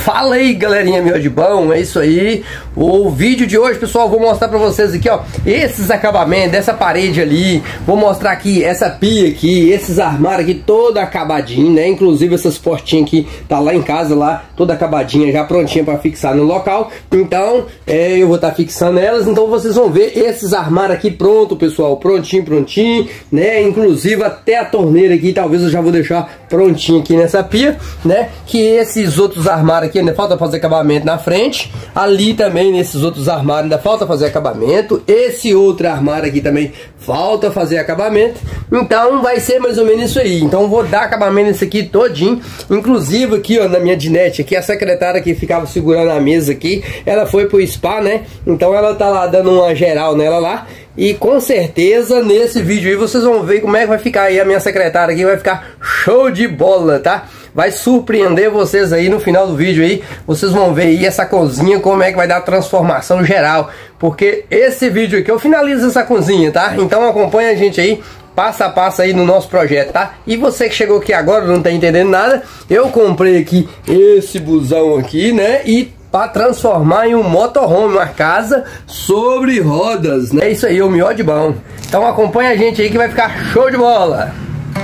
Fala aí, galerinha minha de bom, é isso aí. O vídeo de hoje, pessoal, vou mostrar pra vocês aqui, ó, esses acabamentos dessa parede ali. Vou mostrar aqui essa pia aqui, esses armários aqui todo acabadinho, né? Inclusive essas portinhas aqui, tá lá em casa lá, toda acabadinha, já prontinha pra fixar no local. Então, eu vou estar fixando elas, então vocês vão ver esses armários aqui pronto, pessoal, prontinho, né? Inclusive até a torneira aqui, talvez eu já vou deixar prontinho aqui nessa pia, né? Que esses outros armários aqui ainda falta fazer acabamento na frente. Ali também nesses outros armários ainda falta fazer acabamento. Esse outro armário aqui também falta fazer acabamento. Então vai ser mais ou menos isso aí. Então vou dar acabamento nesse aqui todinho. Inclusive aqui, ó, na minha dinete aqui, a secretária que ficava segurando a mesa aqui, ela foi pro spa, né? Então ela tá lá dando uma geral nela lá. E com certeza nesse vídeo aí vocês vão ver como é que vai ficar aí a minha secretária aqui. Vai ficar show de bola, tá? Vai surpreender vocês aí no final do vídeo aí. Vocês vão ver aí essa cozinha, como é que vai dar a transformação geral. Porque esse vídeo aqui eu finalizo essa cozinha, tá? Então acompanha a gente aí, passo a passo aí no nosso projeto, tá? E você que chegou aqui agora não tá entendendo nada, eu comprei aqui esse busão aqui, né? E para transformar em um motorhome, uma casa sobre rodas, né? Isso aí, o melhor de bom. Então acompanha a gente aí que vai ficar show de bola.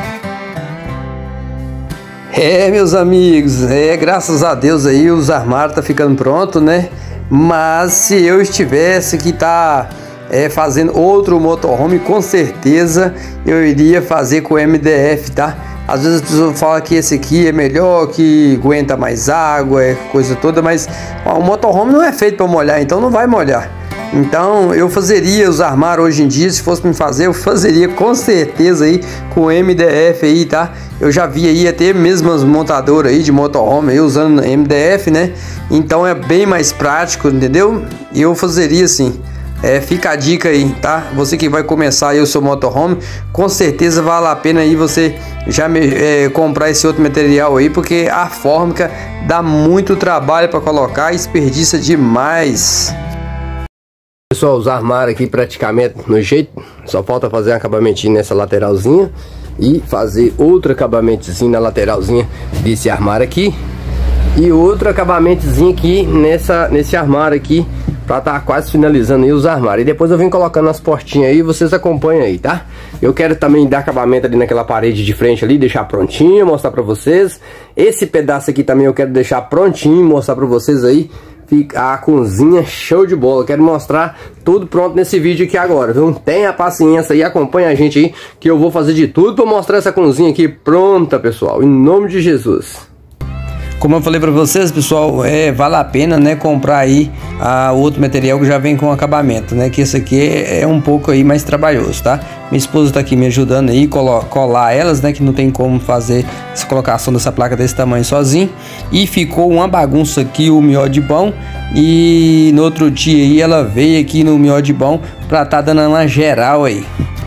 Meus amigos, graças a Deus aí os armários tá ficando pronto, né? Mas se eu estivesse que fazendo outro motorhome, com certeza eu iria fazer com MDF, tá? Às vezes as pessoas falam que esse aqui é melhor, que aguenta mais água, coisa toda, mas o motorhome não é feito para molhar, então não vai molhar. Então eu fazeria os armários hoje em dia, se fosse me fazer, eu fazeria com certeza aí com MDF aí, tá? Eu já vi aí até mesmo as montadoras aí de motorhome aí usando MDF, né? Então é bem mais prático, entendeu? E eu fazeria assim. Fica a dica aí, tá? Você que vai começar aí o seu motorhome, com certeza vale a pena aí você já comprar esse outro material aí, porque a fórmica dá muito trabalho para colocar, desperdiça demais. Pessoal, os armários aqui praticamente no jeito, só falta fazer um acabamentinho nessa lateralzinha e fazer outro acabamentozinho na lateralzinha desse armário aqui e outro acabamentozinho aqui nesse armário aqui, pra tá quase finalizando aí os armários. E depois eu venho colocando as portinhas aí, vocês acompanham aí, tá? Eu quero também dar acabamento ali naquela parede de frente ali, deixar prontinho, mostrar pra vocês. Esse pedaço aqui também eu quero deixar prontinho, mostrar pra vocês aí. Fica a cozinha show de bola. Quero mostrar tudo pronto nesse vídeo aqui agora, viu? Tenha paciência aí, acompanha a gente aí, que eu vou fazer de tudo pra mostrar essa cozinha aqui pronta, pessoal, em nome de Jesus. Como eu falei para vocês, pessoal, vale a pena, né, comprar aí o outro material que já vem com acabamento, né, que esse aqui é um pouco aí mais trabalhoso, tá? Minha esposa tá aqui me ajudando aí, colar elas, né, que não tem como fazer essa colocação dessa placa desse tamanho sozinho. E ficou uma bagunça aqui o melhor de bom. E no outro dia aí ela veio aqui no melhor de bom pra tá dando uma geral aí.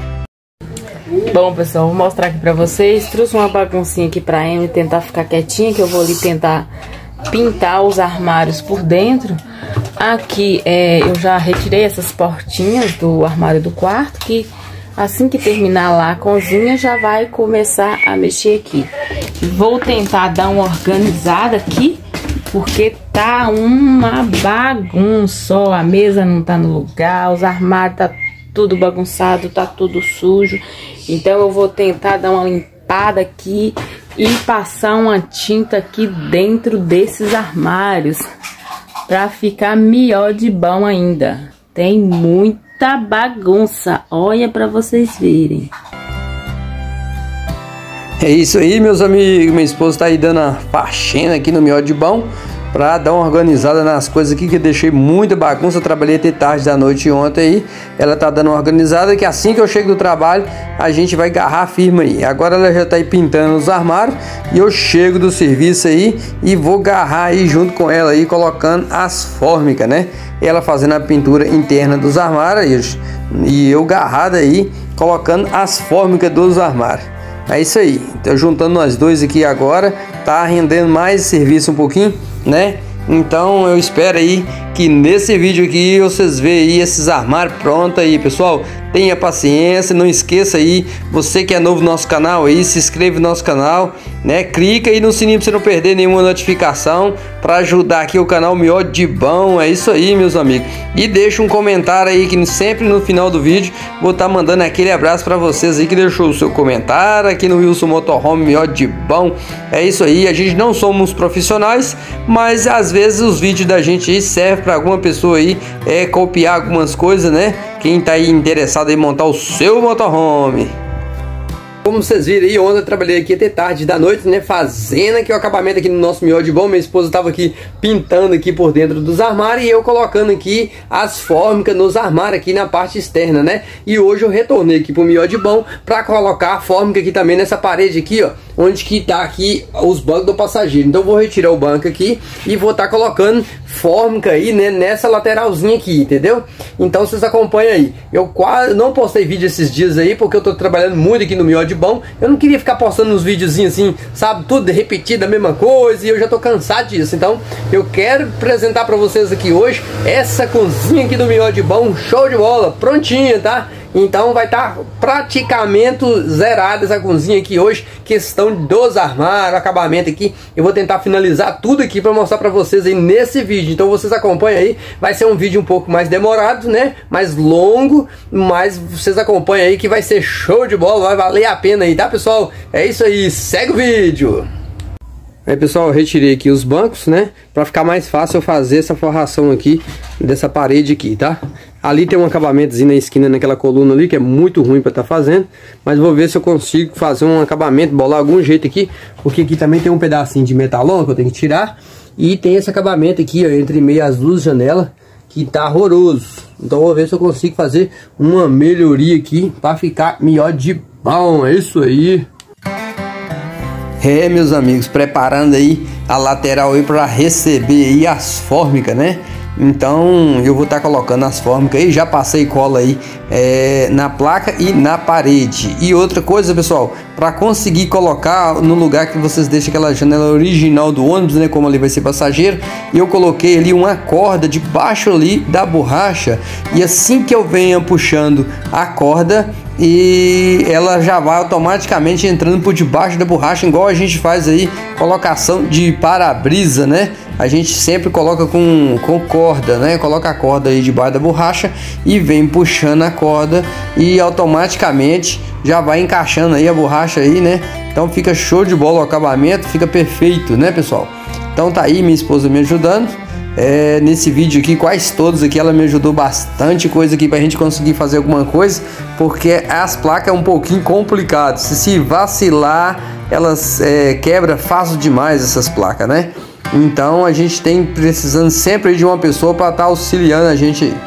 Bom, pessoal, vou mostrar aqui pra vocês. Trouxe uma baguncinha aqui pra Amy tentar ficar quietinha, que eu vou ali tentar pintar os armários por dentro. Aqui eu já retirei essas portinhas do armário do quarto, que assim que terminar lá a cozinha já vai começar a mexer aqui. Vou tentar dar uma organizada aqui, porque tá uma bagunça, ó, a mesa não tá no lugar, os armários tá tudo bagunçado, tá tudo sujo. Então eu vou tentar dar uma limpada aqui e passar uma tinta aqui dentro desses armários pra ficar melhor de bom ainda. Tem muita bagunça, olha pra vocês verem. É isso aí, meus amigos. Minha esposa tá aí dando a faxina aqui no melhor de bom, pra dar uma organizada nas coisas aqui, que eu deixei muita bagunça. Trabalhei até tarde da noite ontem aí. Ela tá dando uma organizada, que assim que eu chego do trabalho a gente vai agarrar firme aí. Agora ela já tá aí pintando os armários e eu chego do serviço aí e vou agarrar aí junto com ela aí, colocando as fórmicas, né? Ela fazendo a pintura interna dos armários e eu agarrado aí colocando as fórmicas dos armários. É isso aí. Então juntando nós dois aqui agora, tá rendendo mais serviço um pouquinho, né? Então eu espero aí que nesse vídeo aqui vocês veem aí esses armários prontos aí, pessoal. Tenha paciência, não esqueça aí, você que é novo no nosso canal aí, se inscreve no nosso canal, né? Clica aí no sininho para você não perder nenhuma notificação, para ajudar aqui o canal Miote de Bom. É isso aí, meus amigos. E deixa um comentário aí, que sempre no final do vídeo vou estar mandando aquele abraço para vocês aí que deixou o seu comentário aqui no Wilson Motorhome Miote de Bom. É isso aí, a gente não somos profissionais, mas às vezes os vídeos da gente aí servem para alguma pessoa aí copiar algumas coisas, né? Quem tá aí interessado em montar o seu motorhome. Como vocês viram aí, ontem eu trabalhei aqui até tarde da noite, né, fazendo aqui o acabamento aqui no nosso Miote de Bom. Minha esposa estava aqui pintando aqui por dentro dos armários e eu colocando aqui as fórmicas nos armários aqui na parte externa, né. E hoje eu retornei aqui pro Miote de Bom para colocar a fórmica aqui também nessa parede aqui, ó, onde que tá aqui os bancos do passageiro. Então eu vou retirar o banco aqui e vou estar colocando fórmica aí, né, nessa lateralzinha aqui, entendeu? Então vocês acompanham aí. Eu quase não postei vídeo esses dias aí porque eu tô trabalhando muito aqui no Miote de Bom. Eu não queria ficar postando uns videozinhos assim, sabe, tudo repetido, a mesma coisa, e eu já tô cansado disso. Então eu quero apresentar para vocês aqui hoje essa cozinha aqui do Miote de Bom, show de bola, prontinha, tá? Então vai estar praticamente zerada essa cozinha aqui hoje. Questão dos armários, acabamento aqui. Eu vou tentar finalizar tudo aqui para mostrar para vocês aí nesse vídeo. Então vocês acompanham aí. Vai ser um vídeo um pouco mais demorado, né? Mais longo, mas vocês acompanham aí que vai ser show de bola. Vai valer a pena aí, tá, pessoal? É isso aí, segue o vídeo. Aí, pessoal, eu retirei aqui os bancos, né, para ficar mais fácil eu fazer essa forração aqui dessa parede aqui, tá? Ali tem um acabamentozinho na esquina, naquela coluna ali, que é muito ruim para estar fazendo, mas vou ver se eu consigo fazer um acabamento, bolar algum jeito aqui, porque aqui também tem um pedacinho de metalon que eu tenho que tirar, e tem esse acabamento aqui, ó, entre meio as duas janelas, que tá horroroso. Então vou ver se eu consigo fazer uma melhoria aqui para ficar melhor de bom. É isso aí. Meus amigos, preparando aí a lateral aí para receber aí as fórmicas, né? Então eu vou estar colocando as fórmicas aí, já passei cola aí na placa e na parede. E outra coisa, pessoal, para conseguir colocar no lugar que vocês deixam aquela janela original do ônibus, né, como ali vai ser passageiro, eu coloquei ali uma corda debaixo ali da borracha, e assim que eu venha puxando a corda, e ela já vai automaticamente entrando por debaixo da borracha, igual a gente faz aí colocação de para-brisa, né? A gente sempre coloca com corda, né? Coloca a corda aí debaixo da borracha e vem puxando a corda e automaticamente já vai encaixando aí a borracha aí, né? Então fica show de bola o acabamento, fica perfeito, né, pessoal? Então tá aí minha esposa me ajudando. Nesse vídeo aqui, quase todos aqui, ela me ajudou bastante coisa aqui pra gente conseguir fazer alguma coisa, porque as placas é um pouquinho complicado. Se vacilar, elas quebra fácil demais essas placas, né? Então a gente tem precisando sempre de uma pessoa para estar auxiliando a gente aí.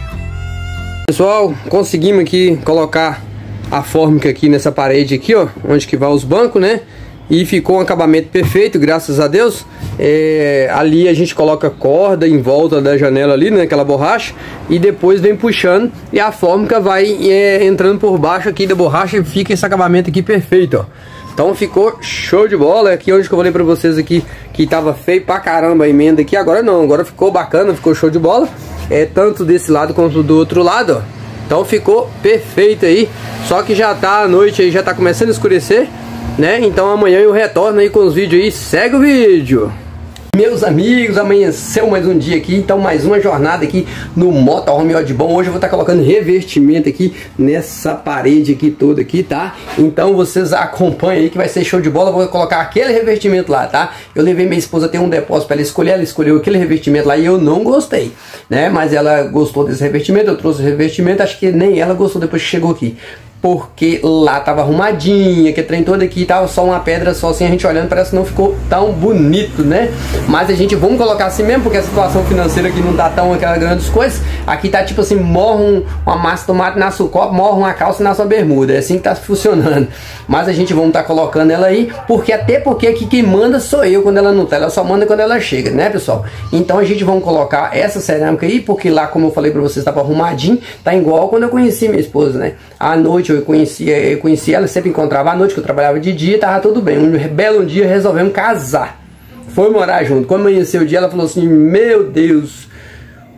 Pessoal, conseguimos aqui colocar a fórmica aqui nessa parede aqui, ó, onde que vai os bancos, né? E ficou um acabamento perfeito, graças a Deus. Ali a gente coloca corda em volta da janela ali, naquela borracha, e depois vem puxando e a fórmica vai entrando por baixo aqui da borracha e fica esse acabamento aqui perfeito, ó. Então ficou show de bola. Aqui onde que eu falei pra vocês aqui que tava feio pra caramba a emenda aqui, agora não, agora ficou bacana, ficou show de bola. Tanto desse lado quanto do outro lado, ó. Então ficou perfeito aí. Só que já tá à noite aí, já tá começando a escurecer, né? Então amanhã eu retorno aí com os vídeos aí. Segue o vídeo. Meus amigos, amanheceu mais um dia aqui, então mais uma jornada aqui no Motorhome Miote de Bom. Hoje eu vou estar colocando revestimento aqui nessa parede aqui toda aqui, tá? Então vocês acompanhem aí que vai ser show de bola. Eu vou colocar aquele revestimento lá, tá? Eu levei minha esposa a ter um depósito para ela escolheu aquele revestimento lá e eu não gostei, né? Mas ela gostou desse revestimento, eu trouxe o revestimento, acho que nem ela gostou depois que chegou aqui. Porque lá tava arrumadinha, que trem todo aqui tava só uma pedra só, assim, a gente olhando parece que não ficou tão bonito, né? Mas a gente, vamos colocar assim mesmo, porque a situação financeira aqui não tá tão aquelas grandes coisas. Aqui tá tipo assim, morre uma massa de tomate na sua copa, morre uma calça na sua bermuda, é assim que tá funcionando. Mas a gente vamos tá colocando ela aí, porque até porque aqui quem manda sou eu quando ela não tá, ela só manda quando ela chega, né, pessoal? Então a gente vamos colocar essa cerâmica aí, porque lá, como eu falei pra vocês, tava arrumadinho, tá igual quando eu conheci minha esposa, né? À noite eu conheci ela, sempre encontrava à noite, que eu trabalhava de dia, tava tudo bem. Um belo dia resolvemos casar, foi morar junto. Quando amanheceu o dia, ela falou assim: meu Deus,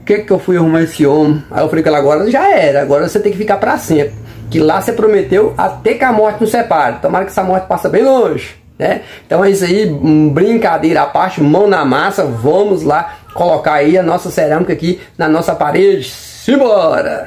que eu fui arrumar esse homem? Aí eu falei com ela, agora já era, agora você tem que ficar pra sempre. Que lá você prometeu até que a morte nos separe. Tomara que essa morte passe bem longe, né? Então é isso aí, brincadeira à parte, mão na massa, vamos lá colocar aí a nossa cerâmica aqui na nossa parede. Simbora!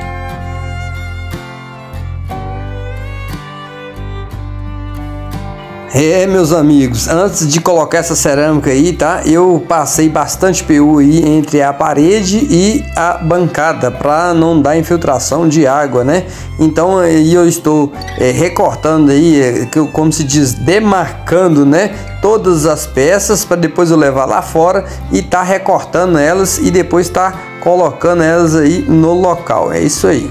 Meus amigos, antes de colocar essa cerâmica aí, tá? Eu passei bastante PU aí entre a parede e a bancada para não dar infiltração de água, né? Então aí eu estou recortando aí, como se diz, demarcando, né? Todas as peças para depois eu levar lá fora e tá recortando elas e depois tá colocando elas aí no local. É isso aí.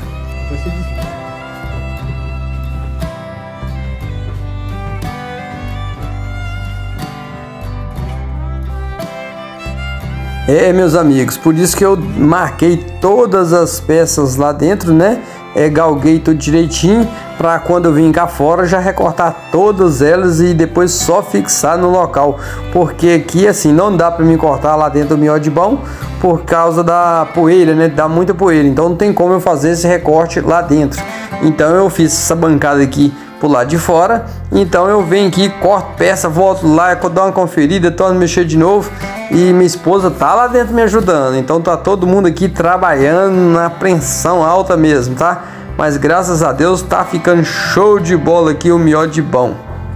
Meus amigos, por isso que eu marquei todas as peças lá dentro, né? Galguei tudo direitinho para quando eu vim cá fora já recortar todas elas e depois só fixar no local, porque aqui assim não dá para me cortar lá dentro do miote bom por causa da poeira, né? Dá muita poeira, então não tem como eu fazer esse recorte lá dentro. Então eu fiz essa bancada aqui pro lado de fora, então eu venho aqui, corto peça, volto lá, dou uma conferida, torno a mexer de novo e minha esposa tá lá dentro me ajudando, então tá todo mundo aqui trabalhando na pressão alta mesmo, tá? Mas graças a Deus tá ficando show de bola aqui o miote bom.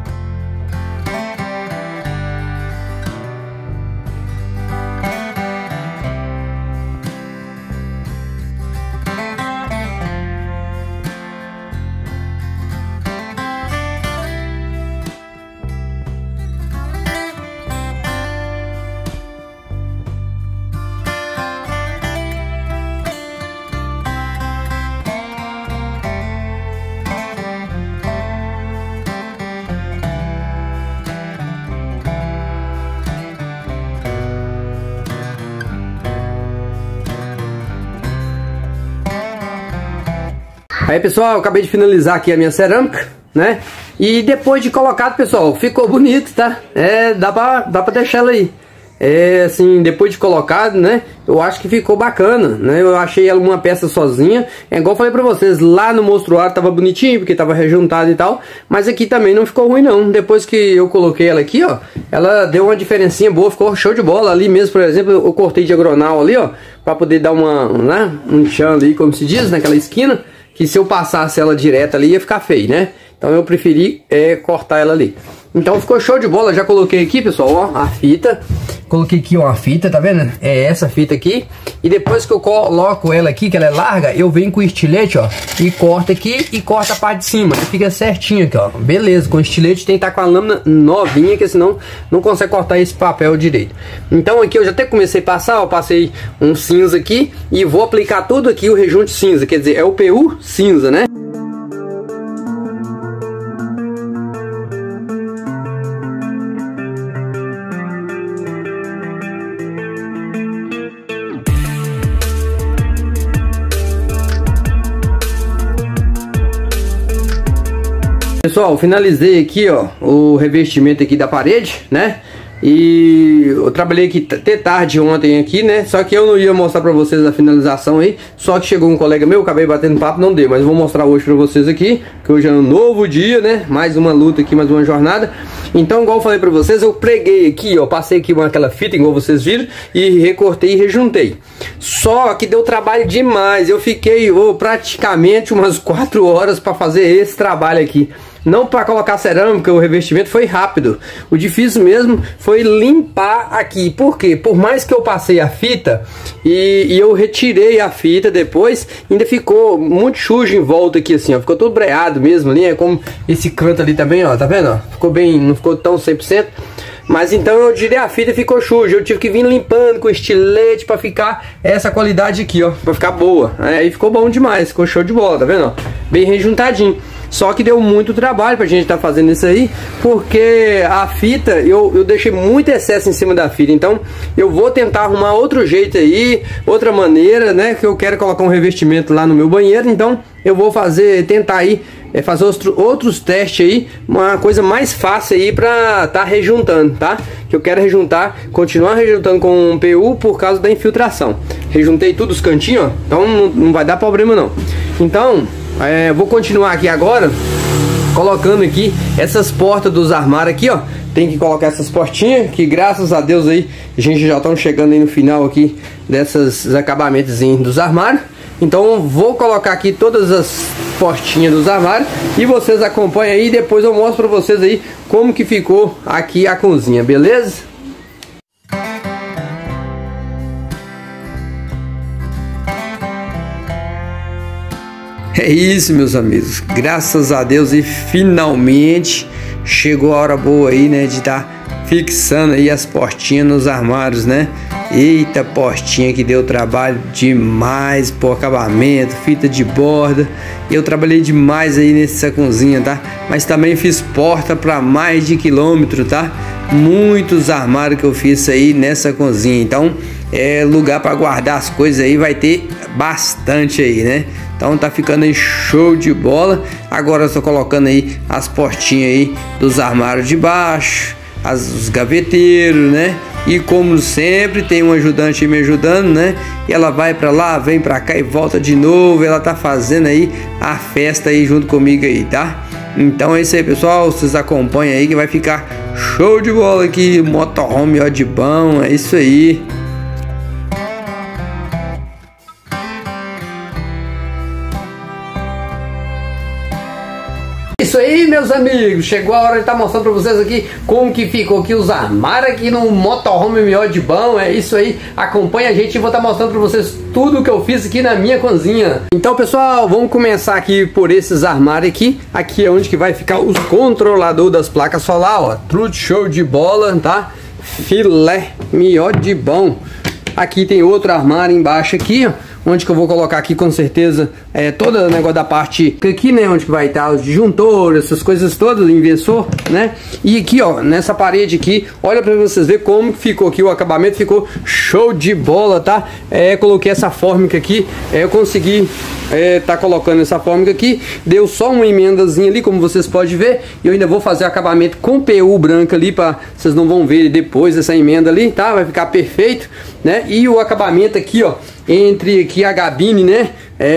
Aí pessoal, eu acabei de finalizar aqui a minha cerâmica, né? E depois de colocado, pessoal, ficou bonito, tá? Dá pra deixar ela aí. Assim, depois de colocado, né? Eu acho que ficou bacana, né? Eu achei ela uma peça sozinha. Igual eu falei pra vocês, lá no mostruário tava bonitinho, porque tava rejuntado e tal. Mas aqui também não ficou ruim não. Depois que eu coloquei ela aqui, ó, ela deu uma diferencinha boa, ficou show de bola. Ali mesmo, por exemplo, eu cortei diagonal ali, ó, pra poder dar um tchan ali, como se diz, naquela esquina. Que se eu passasse ela direto ali ia ficar feio, né? Então eu preferi cortar ela ali. Então ficou show de bola. Já coloquei aqui, pessoal, ó, a fita. Coloquei aqui, ó, a fita, tá vendo? É essa fita aqui. E depois que eu coloco ela aqui, que ela é larga, eu venho com o estilete, ó, e corta aqui e corta a parte de cima. E fica certinho aqui, ó. Beleza, com o estilete tem que estar com a lâmina novinha, que senão não consegue cortar esse papel direito. Então aqui eu já até comecei a passar, ó, passei um cinza aqui e vou aplicar tudo aqui o rejunte cinza, quer dizer, é o PU cinza, né? Pessoal, finalizei aqui, ó, o revestimento aqui da parede, né? E eu trabalhei aqui até tarde ontem aqui, né? Só que eu não ia mostrar pra vocês a finalização aí. Só que chegou um colega meu, acabei batendo papo, não deu. Mas eu vou mostrar hoje pra vocês aqui, que hoje é um novo dia, né? Mais uma luta aqui, mais uma jornada. Então, igual eu falei pra vocês, eu preguei aqui, ó, passei aqui aquela fita, igual vocês viram, e recortei e rejuntei. Só que deu trabalho demais. Eu fiquei praticamente umas 4 horas pra fazer esse trabalho aqui. Não para colocar cerâmica, o revestimento foi rápido. O difícil mesmo foi limpar aqui. Por quê? Por mais que eu passei a fita e eu retirei a fita depois, ainda ficou muito sujo em volta aqui assim, ó. Ficou todo breado mesmo ali, é como esse canto ali também, ó. Tá vendo? Ó? Ficou bem, não ficou tão 100%. Mas então eu tirei a fita e ficou sujo. Eu tive que vir limpando com estilete pra ficar essa qualidade aqui, ó. Pra ficar boa. Aí ficou bom demais, ficou show de bola, tá vendo? Ó? Bem rejuntadinho. Só que deu muito trabalho pra gente estar fazendo isso aí, porque a fita, eu deixei muito excesso em cima da fita. Então eu vou tentar arrumar outro jeito aí, outra maneira, né? Que eu quero colocar um revestimento lá no meu banheiro. Então eu vou tentar aí fazer outros testes aí, uma coisa mais fácil aí pra tá rejuntando, tá? Que eu quero rejuntar, continuar rejuntando com PU por causa da infiltração. Rejuntei tudo os cantinhos, ó, então não vai dar problema não. Então, vou continuar aqui agora, colocando aqui essas portas dos armários aqui, ó. Tem que colocar essas portinhas, que graças a Deus aí, a gente já estão chegando aí no final aqui desses acabamentos dos armários. Então vou colocar aqui todas as portinhas dos armários e vocês acompanham aí, depois eu mostro pra vocês aí como que ficou aqui a cozinha, beleza? É isso, meus amigos, graças a Deus e finalmente chegou a hora boa aí, né, de estar fixando aí as portinhas nos armários, né? Eita, portinha que deu trabalho demais por acabamento, fita de borda. Eu trabalhei demais aí nessa cozinha, tá? Mas também fiz porta para mais de quilômetro, tá? Muitos armários que eu fiz aí nessa cozinha. Então, lugar para guardar as coisas aí vai ter bastante aí, né? Então tá ficando aí show de bola. Agora eu estou colocando aí as portinhas aí dos armários de baixo, os gaveteiros, né? E como sempre tem um ajudante aí me ajudando, né? E ela vai pra lá, vem pra cá e volta de novo. Ela tá fazendo aí a festa aí junto comigo aí, tá? Então é isso aí, pessoal, vocês acompanham aí que vai ficar show de bola aqui, motorhome ó de bom, é isso aí. Isso aí, meus amigos, chegou a hora de estar mostrando para vocês aqui como que ficou aqui os armários aqui no motorhome melhor de bom. É isso aí, acompanha a gente e vou estar mostrando para vocês tudo que eu fiz aqui na minha cozinha. Então, pessoal, vamos começar aqui por esses armários aqui. Aqui é onde que vai ficar os controladores das placas solar, ó, tudo show de bola, tá? Filé, melhor de bom. Aqui tem outro armário embaixo aqui, ó, onde que eu vou colocar aqui com certeza todo o negócio da parte aqui, né, onde que vai estar os disjuntores, essas coisas todas, o inversor, né? E aqui, ó, nessa parede aqui, olha para vocês verem como ficou aqui o acabamento, ficou show de bola, tá? Coloquei essa fórmica aqui, eu consegui tá colocando essa fórmica aqui, deu só uma emendazinha ali, como vocês podem ver, e eu ainda vou fazer o acabamento com PU branca ali, para vocês não vão ver depois essa emenda ali, tá? Vai ficar perfeito, né? E o acabamento aqui, ó, entre aqui a gabine, né?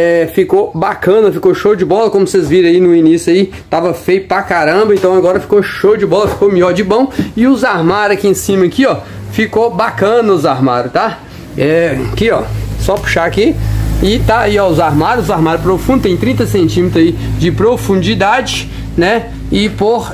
Ficou bacana, ficou show de bola, como vocês viram aí no início aí, tava feio pra caramba, então agora ficou show de bola, ficou melhor de bom. E os armários aqui em cima aqui, ó, ficou bacana os armários, tá? Aqui, ó, só puxar aqui e tá aí, ó, os armários profundo, tem 30 centímetros aí de profundidade, né? E por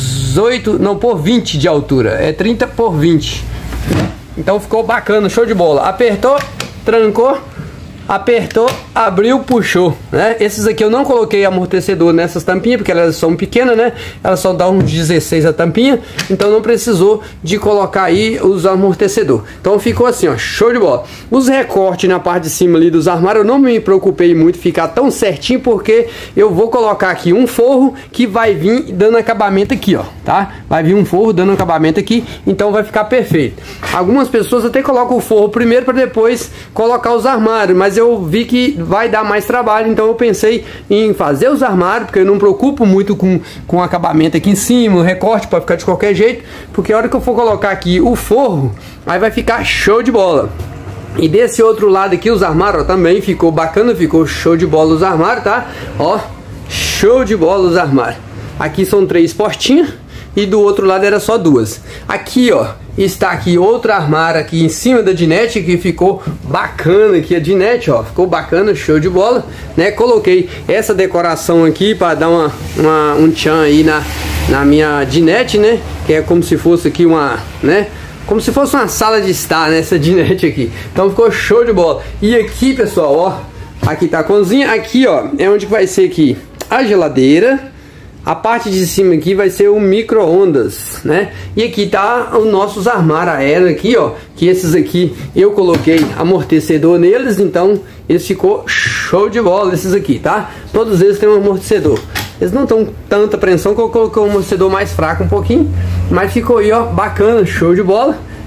18, não, por 20 de altura, 30 por 20. Então ficou bacana, show de bola. Apertou, trancou, apertou, abriu, puxou, né? Esses aqui eu não coloquei amortecedor nessas tampinhas, porque elas são pequenas, né? Elas só dão uns 16 a tampinha, então não precisou de colocar aí os amortecedor. Então ficou assim, ó, show de bola. Os recortes na parte de cima ali dos armários, eu não me preocupei muito ficar tão certinho, porque eu vou colocar aqui um forro que vai vir dando acabamento aqui, ó, tá? Vai vir um forro dando acabamento aqui, então vai ficar perfeito. Algumas pessoas até colocam o forro primeiro para depois colocar os armários, mas eu vi que vai dar mais trabalho, então eu pensei em fazer os armários, porque eu não me preocupo muito com o acabamento aqui em cima, o recorte pode ficar de qualquer jeito, porque a hora que eu for colocar aqui o forro, aí vai ficar show de bola. E desse outro lado aqui os armários, ó, também ficou bacana, ficou show de bola os armários, tá? Ó, show de bola os armários. Aqui são 3 portinhas e do outro lado era só 2. Aqui, ó, está aqui outro armário aqui em cima da dinette, que ficou bacana aqui a dinette, ó, ficou bacana, show de bola, né? Coloquei essa decoração aqui para dar um tchan aí na minha dinette, né? Que é como se fosse aqui uma, né? Como se fosse uma sala de estar nessa dinette aqui. Então ficou show de bola. E aqui, pessoal, ó, aqui tá a cozinha, aqui, ó, é onde vai ser aqui a geladeira. A parte de cima aqui vai ser o micro-ondas, né? E aqui tá os nossos armários aéreos aqui, ó. Que esses aqui eu coloquei amortecedor neles, então eles ficou show de bola, esses aqui, tá? Todos eles têm um amortecedor. Eles não estão tanta pressão, que eu coloquei um amortecedor mais fraco um pouquinho, mas ficou aí, ó, bacana, show de bola.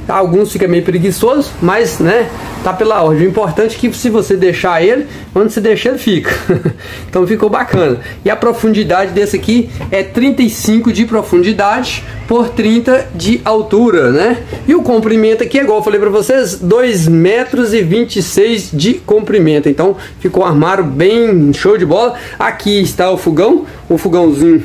Alguns ficam meio preguiçosos, mas, né, tá pela ordem. O importante é que se você deixar ele, onde você deixa ele fica. Então ficou bacana. E a profundidade desse aqui é 35 de profundidade por 30 de altura, né? E o comprimento aqui, igual eu falei pra vocês, 2,26 metros de comprimento. Então ficou um armário bem show de bola. Aqui está o fogãozinho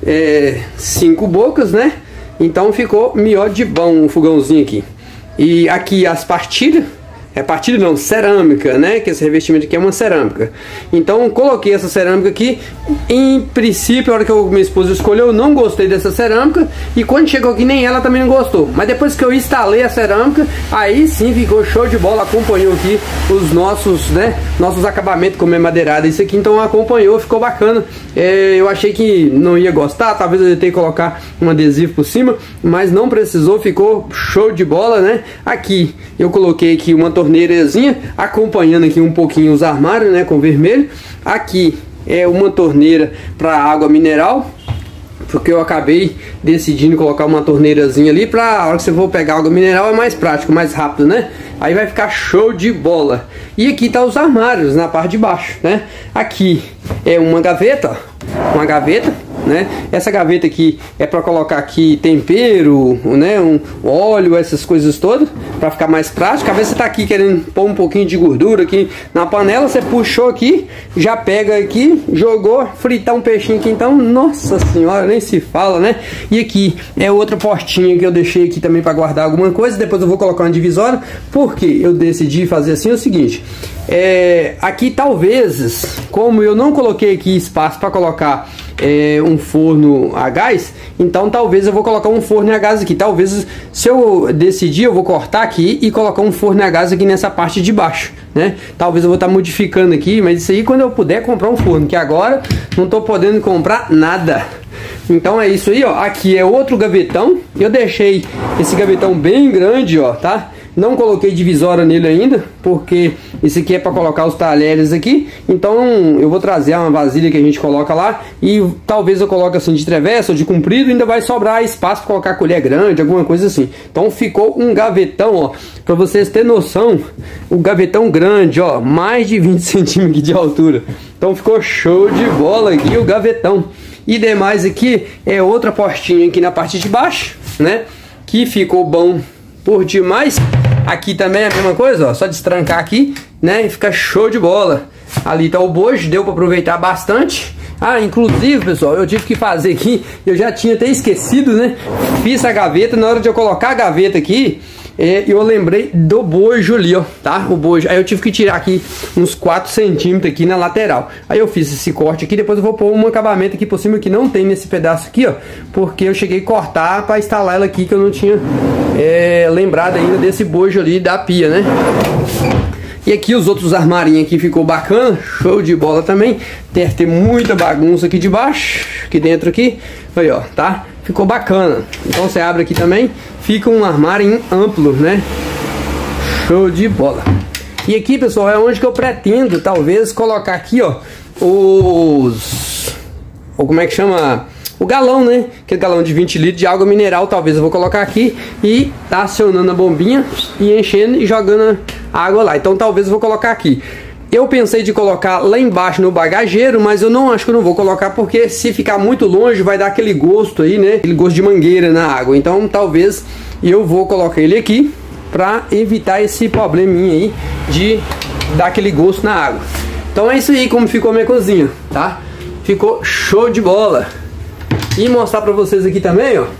5 bocas, né? Então ficou melhor de bom o fogãozinho aqui. E aqui as partilhas, partilha não, cerâmica, né? Que esse revestimento aqui é uma cerâmica. Então coloquei essa cerâmica aqui. Em princípio, a hora que minha esposa escolheu, eu não gostei dessa cerâmica. E quando chegou aqui, nem ela também não gostou. Mas depois que eu instalei a cerâmica, aí sim ficou show de bola. Acompanhou aqui os nossos, né? Nossos acabamentos como é madeirada. Isso aqui então acompanhou, ficou bacana. Eu achei que não ia gostar, talvez eu ia ter que colocar um adesivo por cima, mas não precisou, ficou show de bola, né? Aqui eu coloquei aqui uma torneirazinha, acompanhando aqui um pouquinho os armários, né, com vermelho. Aqui é uma torneira para água mineral, porque eu acabei decidindo colocar uma torneirazinha ali para a hora que você for pegar água mineral é mais prático, mais rápido, né? Aí vai ficar show de bola. E aqui tá os armários na parte de baixo, né? Aqui é uma gaveta, ó, uma gaveta, né? Essa gaveta aqui é para colocar aqui tempero, né? Um óleo, essas coisas todas, para ficar mais prático. Às vezes você tá aqui querendo pôr um pouquinho de gordura aqui na panela, você puxou aqui, já pega aqui, jogou, fritar um peixinho aqui, então, nossa senhora, nem se fala, né? E aqui é outra portinha que eu deixei aqui também para guardar alguma coisa. Depois eu vou colocar uma divisória, porque eu decidi fazer assim o seguinte. Aqui talvez, como eu não coloquei aqui espaço para colocar um forno a gás, então talvez eu vou colocar um forno a gás aqui. Talvez, se eu decidir, eu vou cortar aqui e colocar um forno a gás aqui nessa parte de baixo, né? Talvez eu vou estar modificando aqui, mas isso aí quando eu puder comprar um forno, que agora não tô podendo comprar nada. Então é isso aí, ó. Aqui é outro gavetão. Eu deixei esse gavetão bem grande, ó, tá? Não coloquei divisória nele ainda, porque esse aqui é para colocar os talheres aqui. Então eu vou trazer uma vasilha que a gente coloca lá, e talvez eu coloque assim de travessa ou de comprido, ainda vai sobrar espaço para colocar colher grande, alguma coisa assim. Então ficou um gavetão, ó, para vocês terem noção, o gavetão grande, ó, mais de 20 centímetros de altura. Então ficou show de bola aqui o gavetão. E demais aqui é outra portinha aqui na parte de baixo, né, que ficou bom por demais. Aqui também é a mesma coisa, ó, só destrancar aqui, né, e fica show de bola. Ali tá o bojo, deu para aproveitar bastante. Ah, inclusive, pessoal, eu tive que fazer aqui, eu já tinha até esquecido, né, fiz a gaveta. Na hora de eu colocar a gaveta aqui, eu lembrei do bojo ali, ó, tá, o bojo. Aí eu tive que tirar aqui uns 4 centímetros aqui na lateral. Aí eu fiz esse corte aqui, depois eu vou pôr um acabamento aqui por cima que não tem nesse pedaço aqui, ó, porque eu cheguei a cortar para instalar ela aqui, que eu não tinha lembrado ainda desse bojo ali da pia, né. E aqui os outros armarinhos aqui ficou bacana, show de bola também. Deve ter muita bagunça aqui de baixo, aqui dentro aqui, aí ó, tá? Ficou bacana. Então você abre aqui também, fica um armário amplo, né? Show de bola. E aqui, pessoal, é onde que eu pretendo talvez colocar aqui, ó, ou como é que chama? O galão, né? Aquele galão de 20 litros de água mineral, talvez eu vou colocar aqui e tá acionando a bombinha e enchendo e jogando a água lá. Então talvez eu vou colocar aqui. Eu pensei de colocar lá embaixo no bagageiro, mas eu não acho que eu não vou colocar, porque se ficar muito longe vai dar aquele gosto aí, né? Aquele gosto de mangueira na água. Então talvez eu vou colocar ele aqui para evitar esse probleminha aí de dar aquele gosto na água. Então é isso aí como ficou a minha cozinha, tá? Ficou show de bola. E mostrar pra vocês aqui também, ó,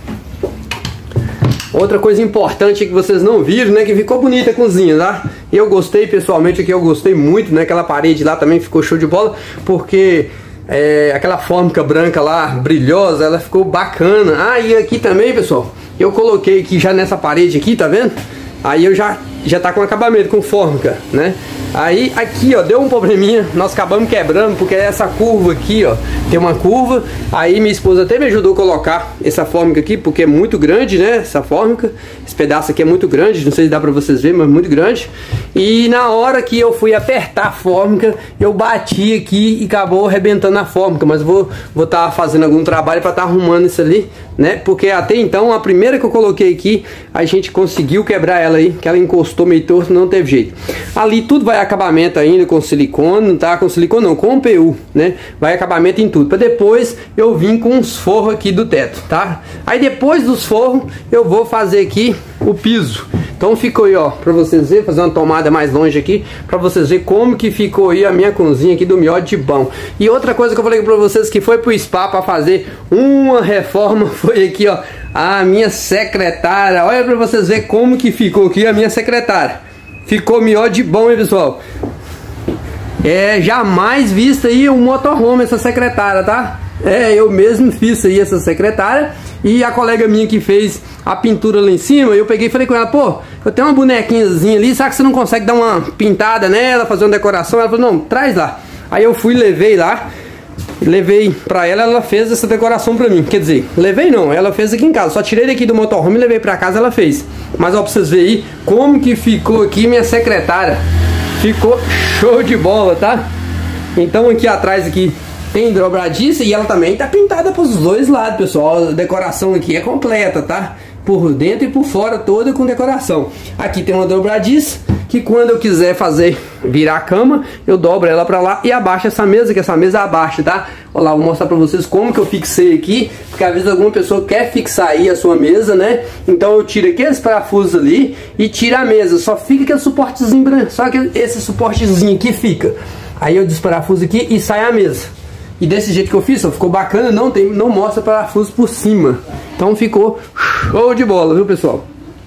outra coisa importante que vocês não viram, né, que ficou bonita a cozinha, tá? Eu gostei, pessoalmente, aqui eu gostei muito, né, aquela parede lá também ficou show de bola, porque aquela fórmica branca lá, brilhosa, ela ficou bacana. Ah, e aqui também, pessoal, eu coloquei aqui já nessa parede aqui, tá vendo? Aí eu já tá com acabamento, com fórmica, né? Aí aqui, ó, deu um probleminha, nós acabamos quebrando, porque essa curva aqui, ó, tem uma curva. Aí minha esposa até me ajudou a colocar essa fórmica aqui, porque é muito grande, né, essa fórmica. Esse pedaço aqui é muito grande, não sei se dá pra vocês verem, mas muito grande. E na hora que eu fui apertar a fórmica, eu bati aqui e acabou arrebentando a fórmica. Mas vou estar fazendo algum trabalho para estar arrumando isso ali, né? Porque até então, a primeira que eu coloquei aqui, a gente conseguiu quebrar ela aí, que ela encostou meio torto, não teve jeito. Ali tudo vai acabamento ainda com silicone, não tá com silicone não, com PU, né? Vai acabamento em tudo. Para depois eu vim com uns forros aqui do teto, tá? Aí depois dos forros, eu vou fazer aqui o piso. Então ficou aí, ó, pra vocês verem, fazer uma tomada mais longe aqui, pra vocês verem como que ficou aí a minha cozinha aqui do Miote de Bom. E outra coisa que eu falei pra vocês que foi pro spa pra fazer uma reforma, foi aqui, ó, a minha secretária. Olha pra vocês verem como que ficou aqui a minha secretária. Ficou Miote de Bom, hein, pessoal? É, jamais vista aí um motorhome essa secretária, tá? É, eu mesmo fiz aí essa secretária. E a colega minha que fez a pintura lá em cima, eu peguei e falei com ela, pô, eu tenho uma bonequinhazinha ali, será que você não consegue dar uma pintada nela, fazer uma decoração? Ela falou, não, traz lá. Aí eu fui, levei lá, levei pra ela, ela fez essa decoração pra mim. Quer dizer, levei não, ela fez aqui em casa, só tirei daqui do motorhome e levei pra casa, ela fez. Mas ó, pra vocês verem aí como que ficou aqui minha secretária. Ficou show de bola, tá? Então aqui atrás aqui tem dobradiça e ela também tá pintada pros dois lados, pessoal. A decoração aqui é completa, tá? Por dentro e por fora toda com decoração. Aqui tem uma dobradiça que quando eu quiser fazer virar a cama, eu dobro ela pra lá e abaixo essa mesa, que essa mesa abaixa, tá? Olha lá, vou mostrar pra vocês como que eu fixei aqui, porque às vezes alguma pessoa quer fixar aí a sua mesa, né? Então eu tiro aqueles parafusos ali e tiro a mesa, só fica aquele suportezinho branco, só que esse suportezinho aqui fica. Aí eu desparafuso aqui e sai a mesa. E desse jeito que eu fiz, ó, ficou bacana, não mostra parafuso por cima. Então ficou show de bola, viu, pessoal?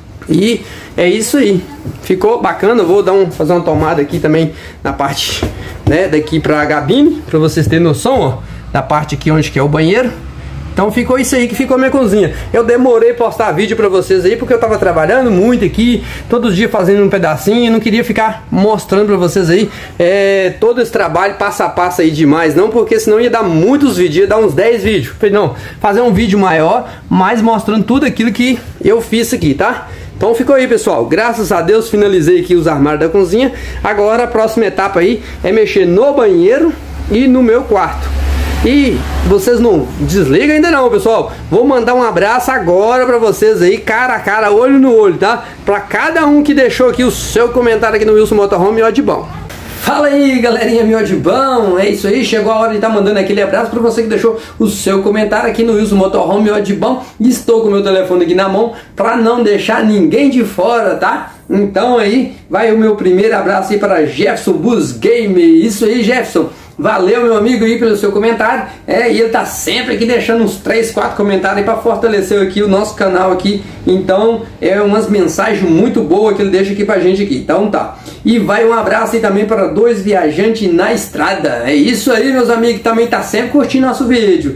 E é isso aí. Ficou bacana, eu vou fazer uma tomada aqui também na parte, né, daqui pra gabine, pra vocês terem noção, ó, da parte aqui onde que é o banheiro. Então ficou isso aí que ficou a minha cozinha. Eu demorei pra postar vídeo pra vocês aí, porque eu tava trabalhando muito aqui, todos os dias fazendo um pedacinho, e não queria ficar mostrando pra vocês aí todo esse trabalho passo a passo aí demais, não, porque senão ia dar muitos vídeos, ia dar uns 10 vídeos. Falei, não, fazer um vídeo maior, mas mostrando tudo aquilo que eu fiz aqui, tá? Então ficou aí, pessoal, graças a Deus finalizei aqui os armários da cozinha. Agora a próxima etapa aí é mexer no banheiro e no meu quarto. E vocês não desligam ainda não, pessoal. Vou mandar um abraço agora pra vocês aí, cara a cara, olho no olho, tá? Pra cada um que deixou aqui o seu comentário aqui no Wilson Motorhome Miote de Bom. Fala aí, galerinha Miote de Bom. É isso aí, chegou a hora de estar mandando aquele abraço pra você que deixou o seu comentário aqui no Wilson Motorhome Miote de Bom. Estou com o meu telefone aqui na mão pra não deixar ninguém de fora, tá? Então aí, vai o meu primeiro abraço aí para Jefferson Bus Game. Isso aí, Jefferson. Valeu, meu amigo, aí pelo seu comentário. E ele tá sempre aqui deixando uns 3, 4 comentários aí para fortalecer aqui o nosso canal aqui. Então, é umas mensagens muito boas que ele deixa aqui pra gente aqui. Então tá. E vai um abraço aí também para dois viajantes na estrada. É isso aí, meus amigos, que também tá sempre curtindo nosso vídeo.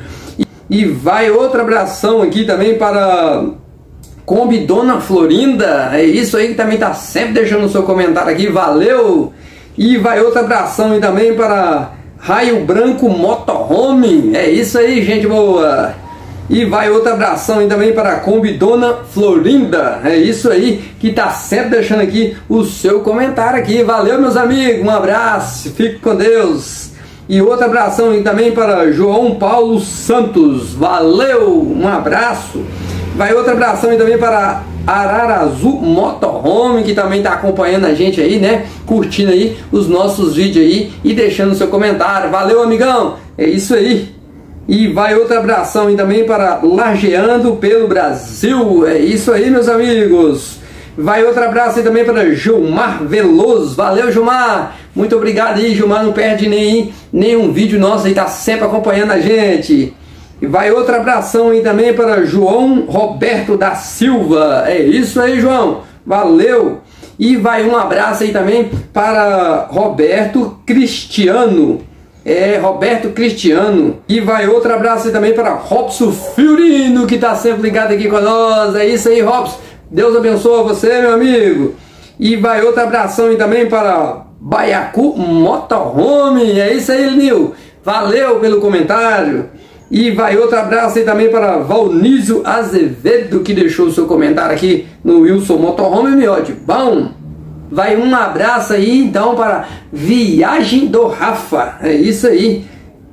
E vai outro abração aqui também para Kombi Dona Florinda. É isso aí, que também tá sempre deixando o seu comentário aqui. Valeu! E vai outro abração aí também para Raio Branco Motorhome. É isso aí, gente boa. E vai outro abração aí também para a Kombi Dona Florinda. É isso aí, que tá sempre deixando aqui o seu comentário aqui. Valeu, meus amigos, um abraço, fique com Deus. E outro abração aí também para João Paulo Santos. Valeu, um abraço. Vai outro abração aí também para Ararazu Motorhome, que também está acompanhando a gente aí, né? Curtindo aí os nossos vídeos aí e deixando seu comentário. Valeu, amigão! É isso aí! E vai outro abração aí também para Lajeando pelo Brasil. É isso aí, meus amigos! Vai outro abraço aí também para Gilmar Veloso. Valeu, Gilmar! Muito obrigado aí, Gilmar. Não perde nenhum vídeo nosso aí, tá sempre acompanhando a gente. E vai outro abração aí também para João Roberto da Silva. É isso aí, João. Valeu. E vai um abraço aí também para Roberto Cristiano. Roberto Cristiano. E vai outro abraço aí também para Robson Fiorino, que está sempre ligado aqui com nós. É isso aí, Robson. Deus abençoe você, meu amigo. E vai outro abração aí também para Baiacu Motorhome. É isso aí, Nil. Valeu pelo comentário. E vai outro abraço aí também para Valnísio Azevedo, que deixou o seu comentário aqui no Wilson Motorhome Miote Bom. vai um abraço aí então para Viagem do Rafa, é isso aí.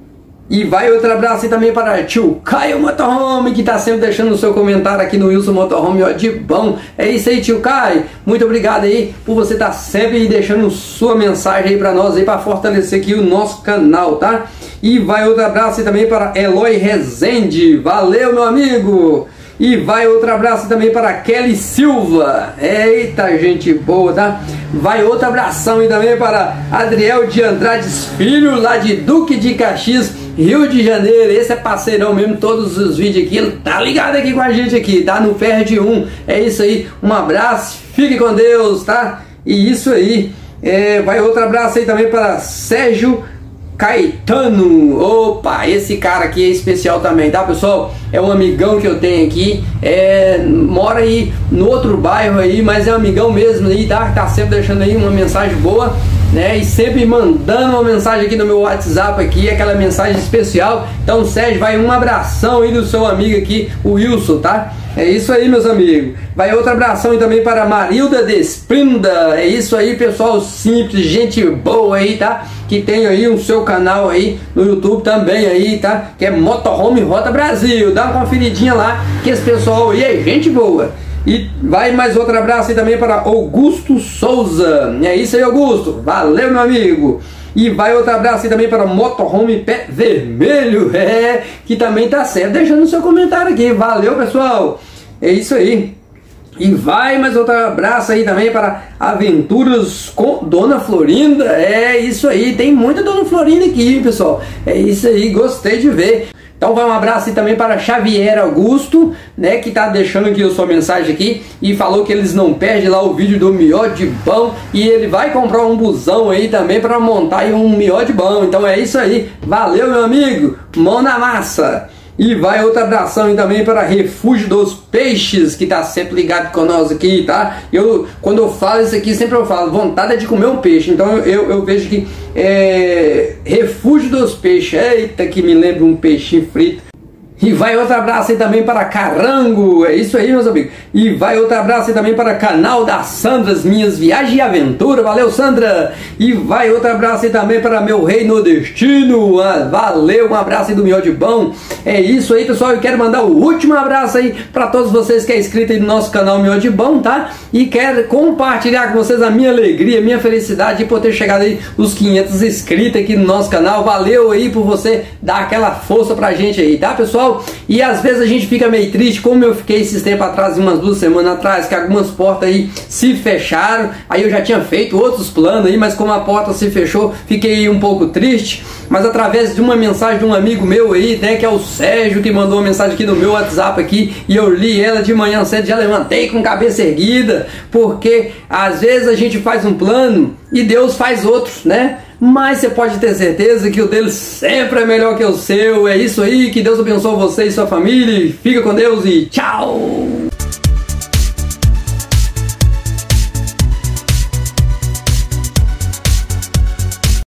E vai outro abraço aí também para tio Caio Motorhome, que tá sempre deixando o seu comentário aqui no Wilson Motorhome, ó, de bom. É isso aí, tio Caio, muito obrigado aí por você estar sempre deixando sua mensagem aí para nós aí, para fortalecer aqui o nosso canal, tá? E vai outro abraço aí também para Eloy Rezende, valeu meu amigo. E vai outro abraço também para Kelly Silva, eita gente boa, tá? Vai outro abração aí também para Adriel de Andrades Filho, lá de Duque de Caxias, Rio de Janeiro. Esse é parceirão mesmo, todos os vídeos aqui, ele tá ligado aqui com a gente aqui, tá? No Ferro de 1, é isso aí, um abraço, fique com Deus, tá? E isso aí, vai outro abraço aí também para Sérgio Caetano, opa, esse cara aqui é especial também, tá pessoal? É um amigão que eu tenho aqui, mora aí no outro bairro aí, mas é um amigão mesmo aí, tá sempre deixando aí uma mensagem boa, né? E sempre mandando uma mensagem aqui no meu WhatsApp aqui, aquela mensagem especial. Então Sérgio, vai um abração aí do seu amigo aqui, o Wilson, tá? É isso aí, meus amigos. Vai outro abração aí também para Marilda Desprinda. É isso aí, pessoal simples, gente boa aí, tá? Que tem aí o seu canal aí no YouTube também aí, tá? Que é Motorhome Rota Brasil. Dá uma conferidinha lá, que esse pessoal aí é gente boa. E vai mais outro abraço aí também para Augusto Souza. É isso aí, Augusto. Valeu, meu amigo. E vai outro abraço aí também para Motorhome Pé Vermelho, que também tá certo, deixando o seu comentário aqui. Valeu, pessoal. É isso aí. E vai mais outro abraço aí também para Aventuras com Dona Florinda. É isso aí, tem muita Dona Florinda aqui, pessoal. É isso aí, gostei de ver. Então vai um abraço aí também para Xavier Augusto, né, que tá deixando aqui a sua mensagem aqui e falou que eles não perdem lá o vídeo do miote de pão e ele vai comprar um busão aí também para montar aí um miote de pão. Então é isso aí, valeu meu amigo, mão na massa. E vai outro abração aí também para Refúgio dos Peixes, que tá sempre ligado com nós aqui, tá? Quando eu falo isso aqui, sempre eu falo, vontade é de comer um peixe. Então eu vejo que Refúgio dos Peixes, eita que me lembra um peixinho frito. E vai outro abraço aí também para Carango, é isso aí meus amigos. E vai outro abraço aí também para canal da Sandras Minhas Viagens e Aventura, valeu Sandra. E vai outro abraço aí também para Meu Rei no Destino, valeu, um abraço aí do Miote Bom. É isso aí pessoal, eu quero mandar o último abraço aí para todos vocês que é inscrito aí no nosso canal Miote Bom, tá? E quero compartilhar com vocês a minha alegria, a minha felicidade de poder chegar aí os 500 inscritos aqui no nosso canal. Valeu aí por você dar aquela força pra gente aí, tá pessoal? E às vezes a gente fica meio triste, como eu fiquei esses tempos atrás, umas 2 semanas atrás, que algumas portas aí se fecharam. Aí eu já tinha feito outros planos aí, mas como a porta se fechou, fiquei um pouco triste. Mas através de uma mensagem de um amigo meu aí, né, que é o Sérgio, que mandou uma mensagem aqui no meu WhatsApp aqui, e eu li ela de manhã cedo, já levantei com cabeça erguida, porque às vezes a gente faz um plano e Deus faz outros, né? Mas você pode ter certeza que o dele sempre é melhor que o seu. É isso aí, que Deus abençoe você e sua família. Fica com Deus e tchau!